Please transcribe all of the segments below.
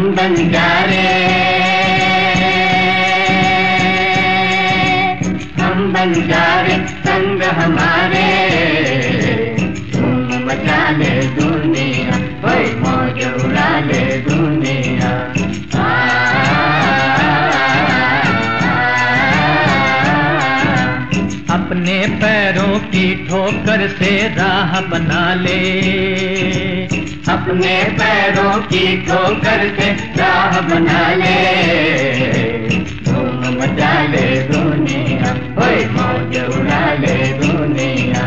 बंजारे हम बंजारे संग हमारे धूम मचा ले दुनिया, ओए मौज उड़ा ले दुनिया। अपने पैरों की ठोकर से राह बना ले, अपने पैरों की ठोकर से राह बना ले, धूम मचा ले दुनिया, ओए मौज उड़ा ले दुनिया।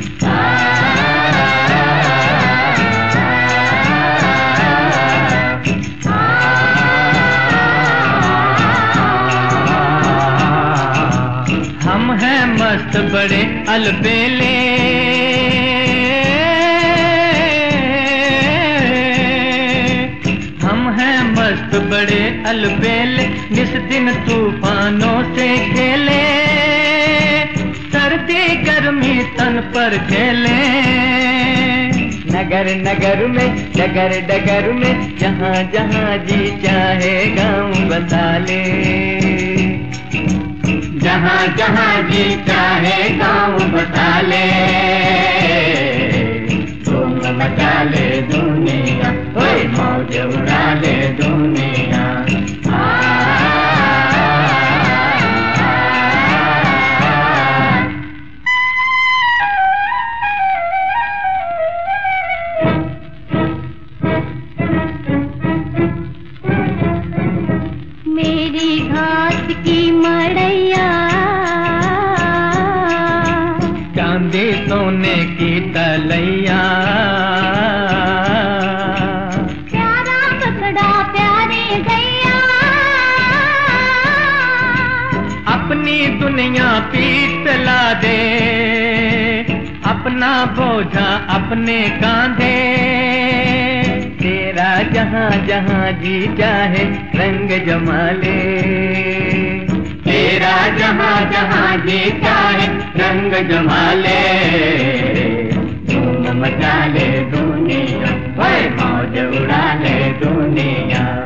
हम हैं मस्त बड़े अलबेले, हम हैं मस्त बड़े अलबेले, निस दिन तूफानों से खेले, सर्दी गर्मी तन पर खेले। नगर नगर में डगर डगर में जहाँ जहाँ जी चाहे गाँव बसा ले, जहाँ जहाँ जी चाहे गाँव बसा ले, धूम मचा ले दुनिया, ओए मौज उड़ा ले दुनिया। मेरी घास की मड़ैया, चांदी सोने की तलैया, प्यारा कचड़ा प्यारे गैया, अपनी दुनिया पीठ ला दे, अपना बोझा अपने कांधे, तेरा जहाँ जहाँ जी चाहे रंग जमा ले, तेरा जहाँ जहाँ जी चाहे रंग जमा ले, धूम मचा ले दुनिया, ओए मौज उड़ा ले दुनिया।